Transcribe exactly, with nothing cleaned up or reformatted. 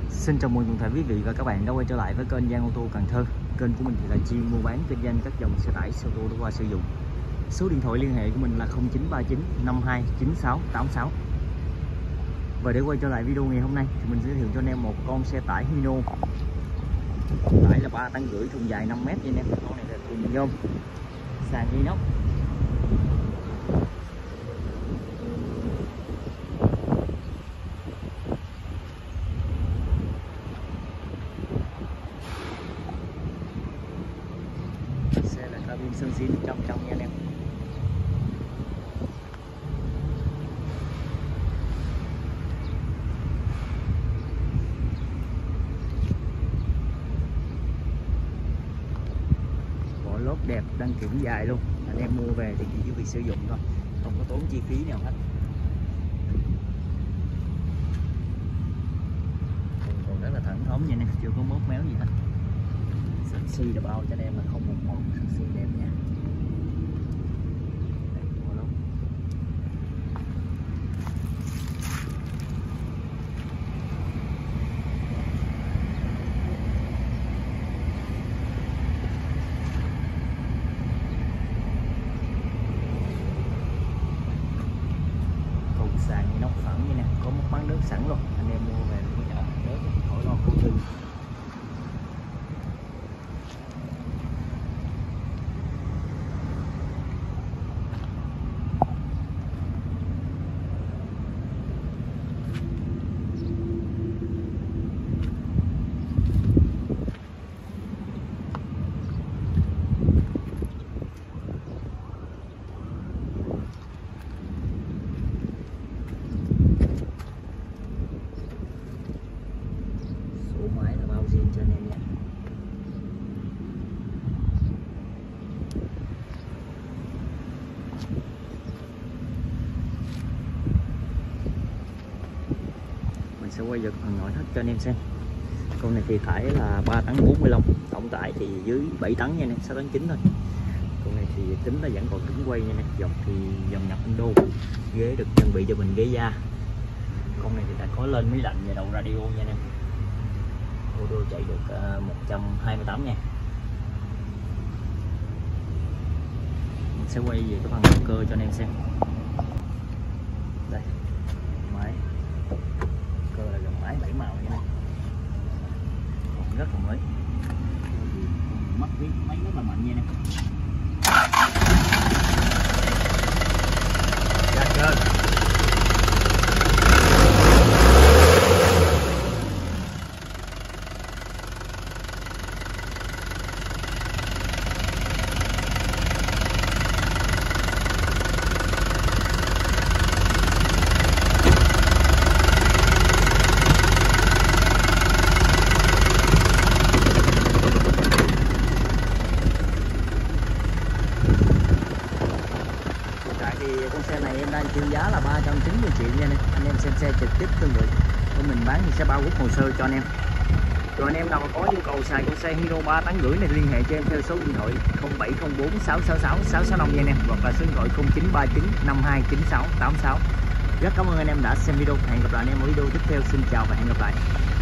Xin chào mừng toàn thể quý vị và các bạn đã quay trở lại với kênh Giang Ô Tô Cần Thơ. Kênh của mình thì là chuyên mua bán kinh doanh các dòng xe tải, xe ô tô đã qua sử dụng. Số điện thoại liên hệ của mình là không chín ba chín năm hai chín sáu tám sáu. Và để quay trở lại video ngày hôm nay thì mình giới thiệu cho anh em một con xe tải Hino. Tải là ba tấn rưỡi, thùng dài năm mét nha anh em. Con này là thùng nhôm, sàn inox. Xe là cabin sơn xịn trong trong nha anh em. Bộ lốp đẹp, đăng kiểm dài luôn. Anh em mua về thì chỉ việc sử dụng thôi, không có tốn chi phí nào hết. Còn rất là thẳng thắn nha anh em, chưa có mốt méo gì hết. Xi là bao cho anh em là không một màu, xi đẹp nha. Thùng sàn inox phẳng như nè, có một bắn nước sẵn luôn, anh em mua về có nhỏ đỡ khỏi lo cố định. Máy là bao zin cho anh em nha. Mình sẽ quay giật phần nội thất cho anh em xem. Con này thì tải là ba tấn bốn mươi lăm, tổng tải thì dưới bảy tấn nha anh em, sáu tấn chín thôi. Con này thì tính là vẫn còn cứng quay nha anh em. Dòng thì dòng nhập Indo, ghế được trang bị cho mình ghế da. Con này thì đã có lên máy lạnh và đầu radio nha anh em. Ô tô chạy được uh, một trăm hai mươi tám nha. Mình sẽ quay về cái phần động cơ cho anh em xem. Đây, máy cơ là dòng máy bảy màu như này, còn rất là mới, mất cái máy rất là mạnh nha anh em. Ra cơ. Con xe này em đang chịu giá là ba trăm chín mươi triệu nha anh em. Anh em xem xe trực tiếp tương tự của mình bán thì sẽ bao gồm hồ sơ cho anh em. Rồi anh em nào mà có nhu cầu xài con xe Hino ba tấn rưỡi này liên hệ cho em theo số điện thoại không bảy không bốn sáu sáu sáu sáu sáu năm nha anh em, hoặc là số điện thoại không chín ba chín năm hai chín sáu tám sáu. Rất cảm ơn anh em đã xem video. Hẹn gặp lại anh em ở video tiếp theo. Xin chào và hẹn gặp lại.